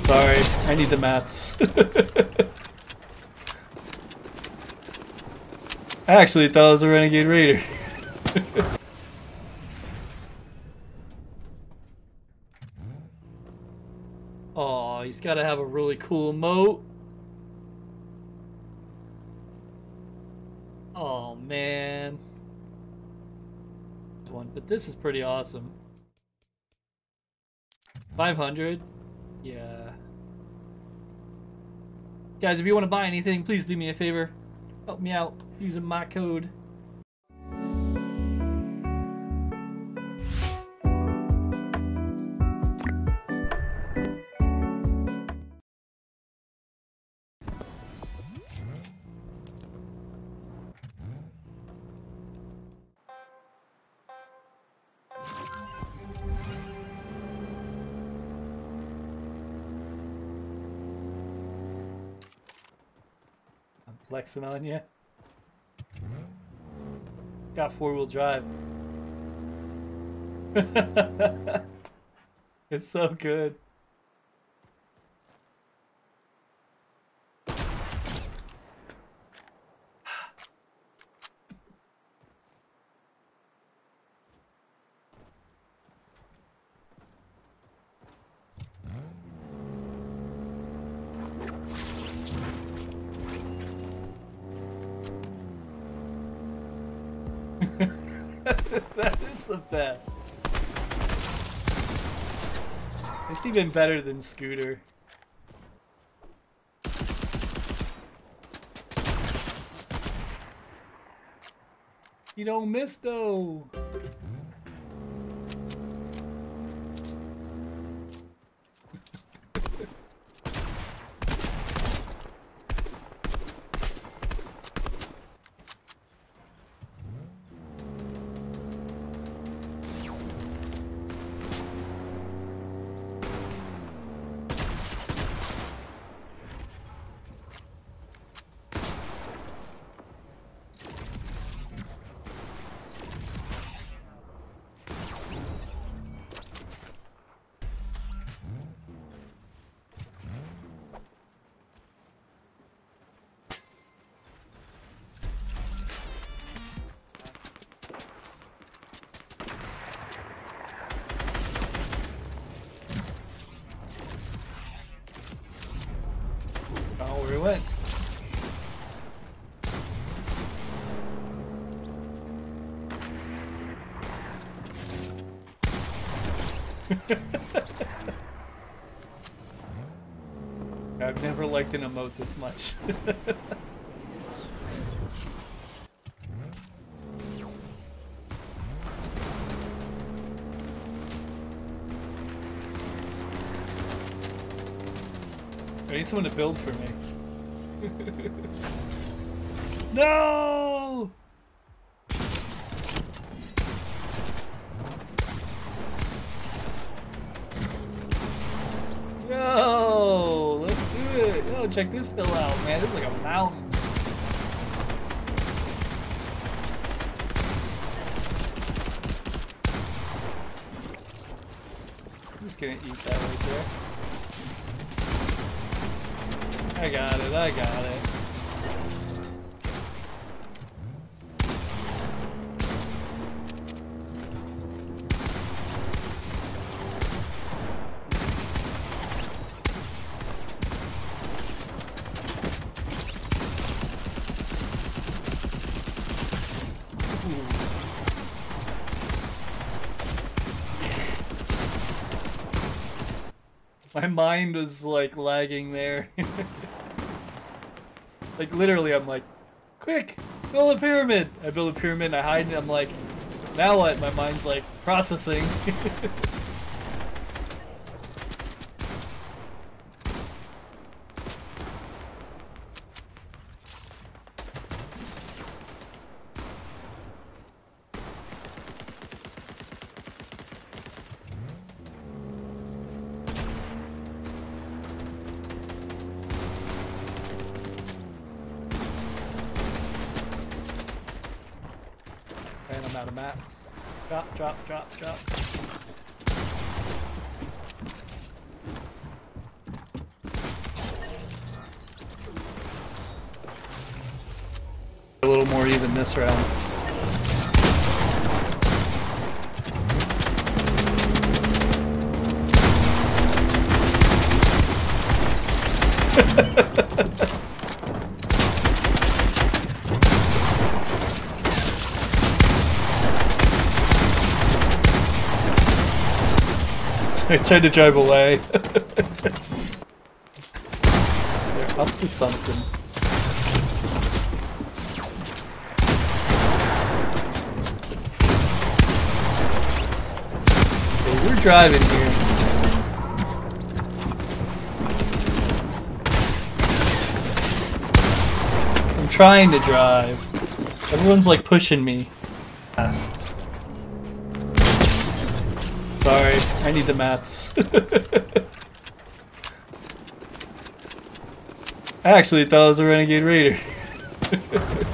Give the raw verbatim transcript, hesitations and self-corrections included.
Sorry, I need the mats. I actually thought it was a Renegade Raider. Oh, he's got to have a really cool emote. Oh man. One, but this is pretty awesome. five hundred. Yeah. Guys, if you want to buy anything, please do me a favor. Help me out using my code. I'm flexing on you. Got four-wheel drive. It's so good. That is the best. It's even better than Scooter. You don't miss though. Oh, where it went. I've never liked an emote this much. I need someone to build for me. No! Yo! Let's do it! Yo, check this hill out, man. This is like a mountain. I'm just gonna eat that right there. I got it, I got it. My mind was like lagging there. Like literally I'm like, quick, build a pyramid! I build a pyramid, I hide and I'm like, now what? My mind's like processing. And I'm out of mats. Drop, drop, drop, drop. more even this round. I tried to drive away. They're up to something. Okay, we're driving here. I'm trying to drive. Everyone's like pushing me fast. Sorry, I need the mats. I actually thought it was a Renegade Raider.